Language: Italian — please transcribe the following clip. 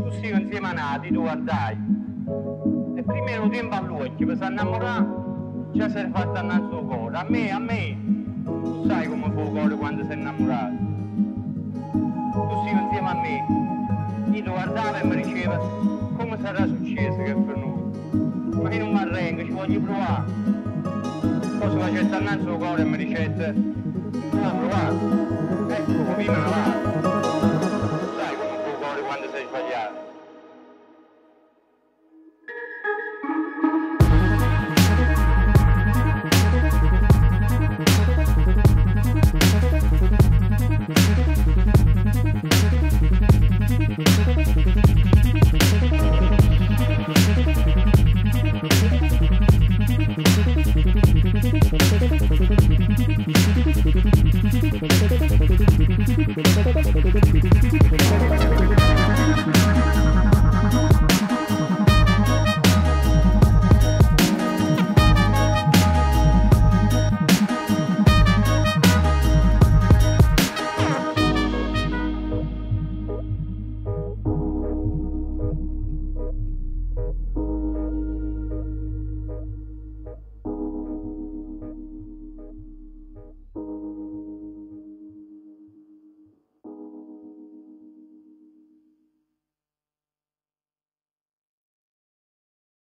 tu stai insieme a Nati, tu guardai. E prima ero tempo a lui, che per si innamorare, già si era fatto andare il suo cuore. A me, tu sai come fa il cuore quando si è innamorato. Tu stai insieme a me, io ti guardavo e mi diceva, come sarà successo che è per noi? Ma io non mi arrengo, ci voglio provare. Poi si faceva andare il suo cuore e mi diceva, tu l'hai provato? Ecco, come me ne va. Sai come fa il cuore quando sei sbagliato. Thank you.